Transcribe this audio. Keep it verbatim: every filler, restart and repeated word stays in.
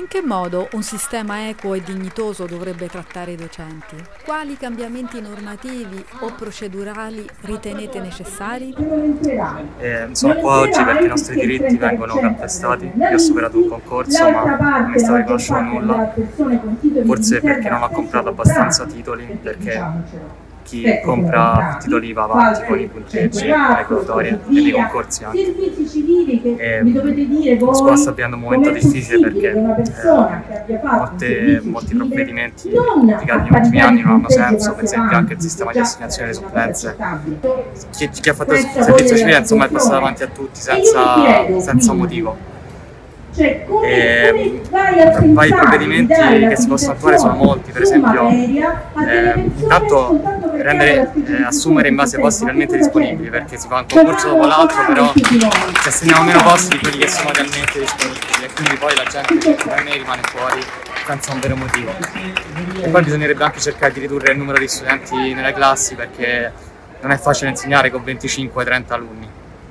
In che modo un sistema equo e dignitoso dovrebbe trattare i docenti? Quali cambiamenti normativi o procedurali ritenete necessari? Eh, sono qua oggi perché i nostri diritti vengono calpestati. Io ho superato un concorso ma non mi è stato riconosciuto nulla, forse perché non ho comprato abbastanza titoli, perché chi compra titoli va avanti con i punteggi, le graduatorie e nei concorsi anche. E la scuola sta vivendo un momento difficile perché eh, molte, molti provvedimenti applicati negli ultimi anni non hanno senso, per esempio anche il sistema di assegnazione delle supplenze. Chi, chi ha fatto il servizio civile insomma è passato davanti a tutti senza, senza motivo. E poi i provvedimenti che si possono attuare sono molti, per esempio eh, intanto rendere, eh, assumere in base ai posti realmente disponibili, perché si fa un concorso dopo l'altro, però ci assegniamo meno posti di quelli che sono realmente disponibili e quindi poi la gente come me rimane fuori senza un vero motivo. E poi bisognerebbe anche cercare di ridurre il numero di studenti nelle classi, perché non è facile insegnare con venticinque trenta alunni.